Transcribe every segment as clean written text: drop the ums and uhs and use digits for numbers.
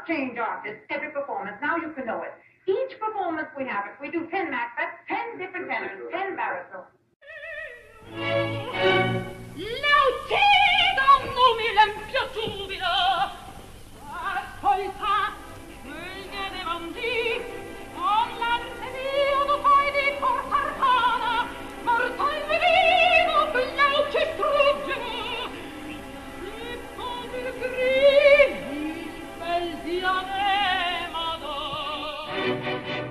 not change artists every performance. Now you can know it. Each performance we have, if we do 10 Macbeths, 10 different tenors, 10 baritones. L'autica umile impiaciubile, ascolta, quel che devan di, con l'antedio tu fai di portar pana, mortal vivo che gli occhi struggono, e poi il grigi, bel diadema d'oro.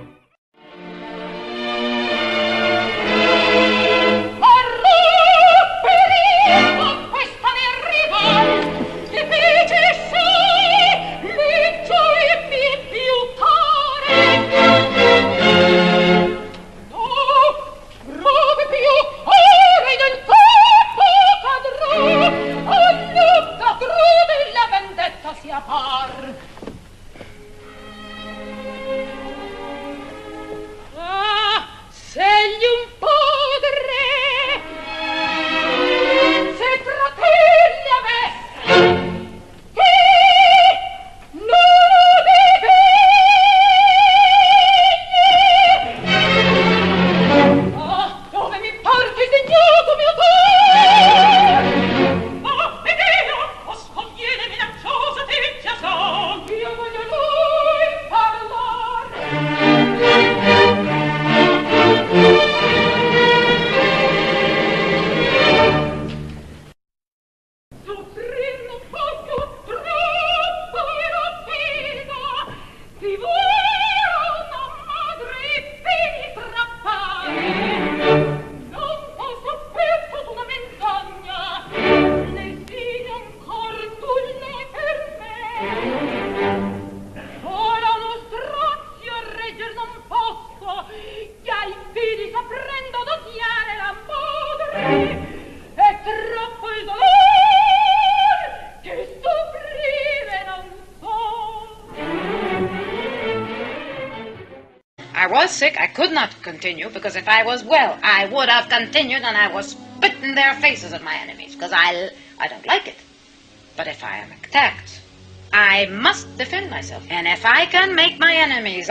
I was sick, I could not continue, because if I was well, I would have continued, and I was spit in their faces at my enemies, because I don't like it. But if I am attacked, I must defend myself. And if I can make my enemies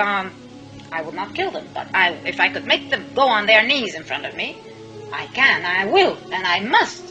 I would not kill them, but if I could make them go on their knees in front of me, I can, I will, and I must.